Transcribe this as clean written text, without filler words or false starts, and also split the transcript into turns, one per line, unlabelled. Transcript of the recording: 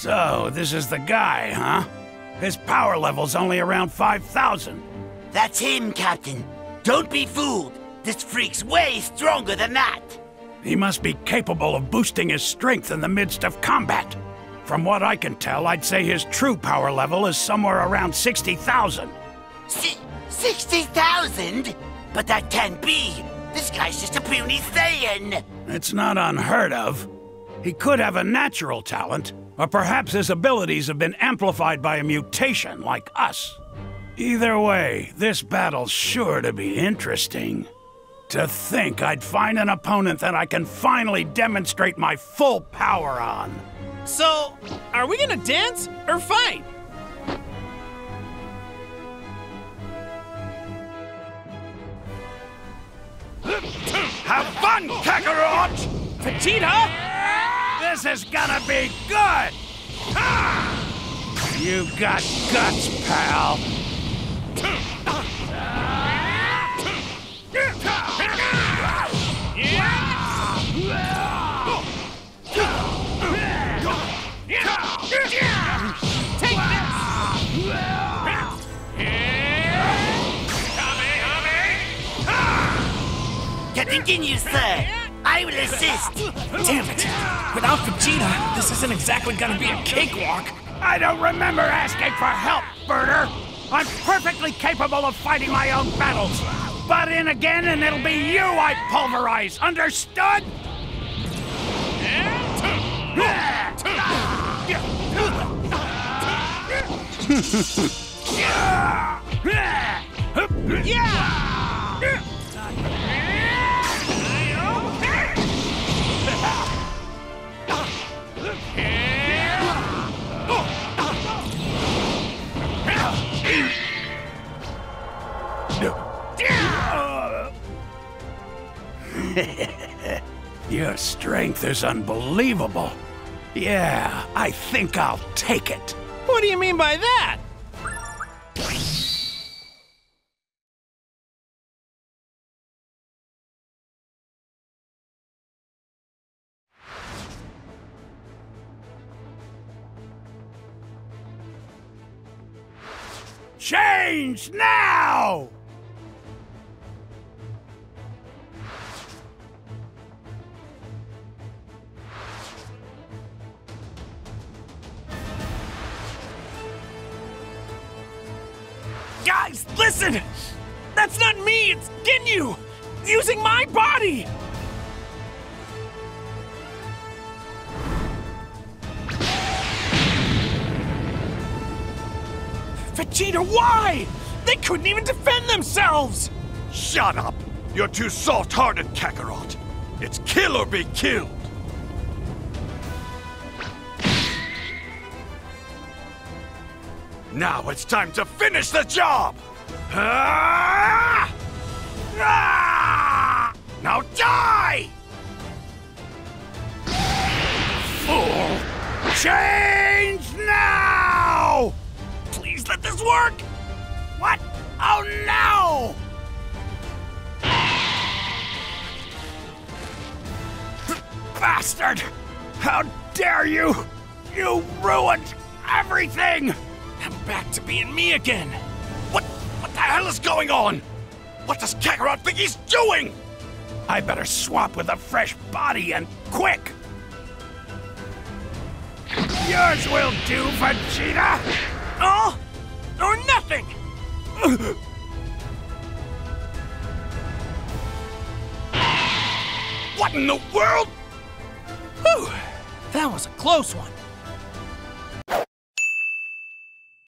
So, this is the guy, huh? His power level's only around 5,000.
That's him, Captain. Don't be fooled. This freak's way stronger than that.
He must be capable of boosting his strength in the midst of combat. From what I can tell, I'd say his true power level is somewhere around 60,000.
60,000? But that can't be. This guy's just a puny Saiyan.
It's not unheard of. He could have a natural talent, or perhaps his abilities have been amplified by a mutation like us. Either way, this battle's sure to be interesting. To think I'd find an opponent that I can finally demonstrate my full power on.
So, are we gonna dance or fight?
Have fun, Kakarot!
Vegeta?
This is gonna be good! You got guts, pal.
Take this!
Captain Ginyu, sir. I will assist.
Damn it! Without Vegeta, this isn't exactly gonna be a cakewalk.
I don't remember asking for help, Birder. I'm perfectly capable of fighting my own battles. Butt in again and it'll be you I pulverize, understood? Your strength is unbelievable. Yeah, I think I'll take it.
What do you mean by that?
Change now!
Guys, listen! That's not me, it's Ginyu! Using my body! Vegeta, why? They couldn't even defend themselves!
Shut up! You're too soft-hearted, Kakarot. It's kill or be killed. Now it's time to finish the job! Ah! Ah! Now die! Fool! Change now!
Please let this work!
What? Oh no! Bastard! How dare you! You ruined everything!
I'm back to being me again!
What the hell is going on? What does Kakarot think he's doing?
I better swap with a fresh body and quick! Yours will do, Vegeta!
All or nothing!
What in the world?
Whew! That was a close one.